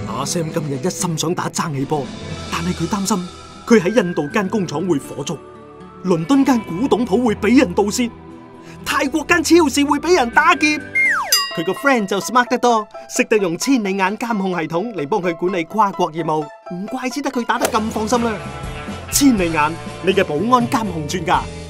阿 Sam 今日一心想打爭氣波，但係佢擔心佢喺印度間工廠會火燭，倫敦間古董鋪會俾人盜竊，泰國間超市會俾人打劫。佢個 friend 就 smart 得多，識得用千里眼監控系統嚟幫佢管理跨國業務，唔怪之得佢打得咁放心啦。千里眼，你嘅保安監控專家。